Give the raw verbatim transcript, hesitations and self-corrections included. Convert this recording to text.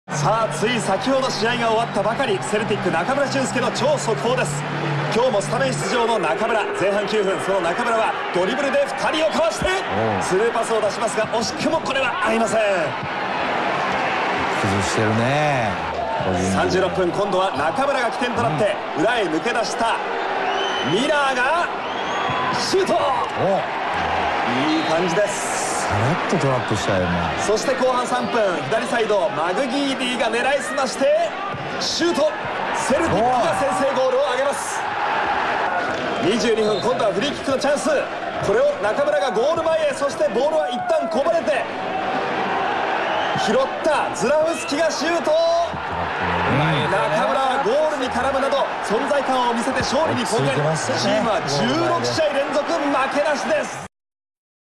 さあつい先ほど試合が終わったばかり、セルティック中村俊輔の超速報です。今日もスタメン出場の中村、前半きゅうふん、その中村はドリブルでふたりをかわしてスルーパスを出しますが、惜しくもこれは合いません。 崩してるね。 さんじゅうろっぷん、今度は中村が起点となって裏へ抜け出したミラーがシュート。いい感じです。 さらっとトラップしたよな。 そして後半さんぷん、左サイドマグギーディが狙いすましてシュート。セルティックが先制ゴールを挙げます。にじゅうにふん、今度はフリーキックのチャンス。これを中村がゴール前へ、そしてボールは一旦こぼれて拾ったズラウスキがシュート。中村はゴールに絡むなど存在感を見せて勝利に貢献。チームはじゅうろくしあい連続負けなしです。